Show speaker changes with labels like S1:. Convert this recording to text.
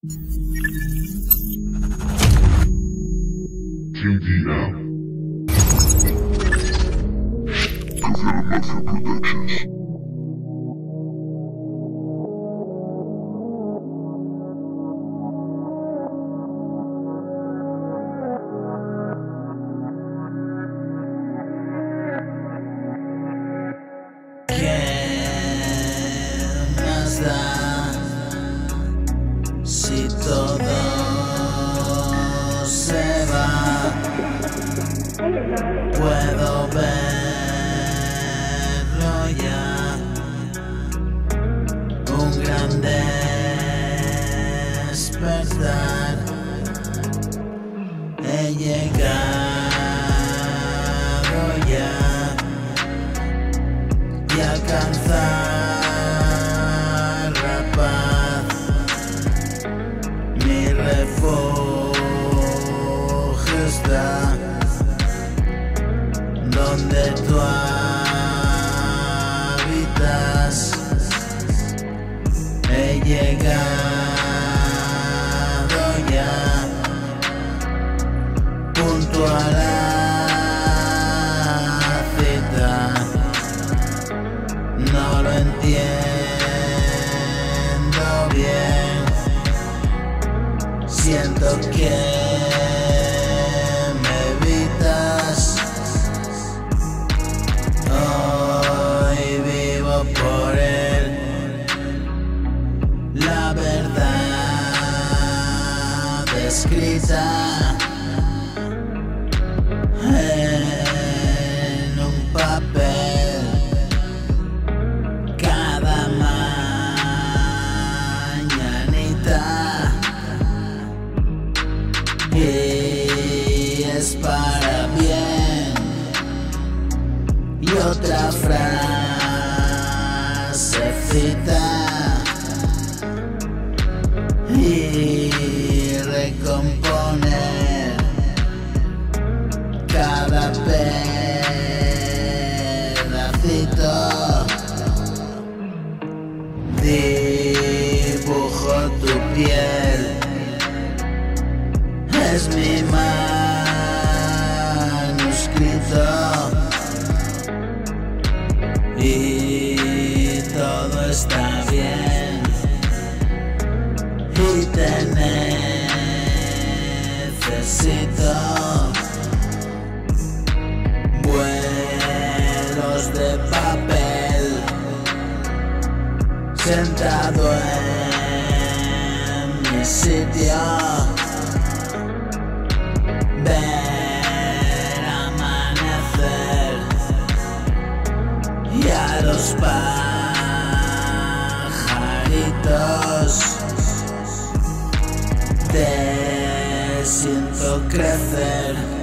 S1: KDM. Kavera Mafia Productions.
S2: Si todo se va, puedo verlo ya. Un gran despertar. He llegado ya y alcanzar la paz. Mi refugio está donde tú habitas. He llegado ya junto a la cita. No lo entiendo bien. Siento que me evitas. Hoy vivo por él. La verdad escrita en un papel. Cada mañanita. Y es para bien. Y otra frasecita y recomponer cada pedacito. Dibujo tu piel. Es mi manuscrito y todo está bien y te necesito. Vuelos de papel sentado en mi sitio. Ver amanecer y a los pajaritos. Te siento crecer.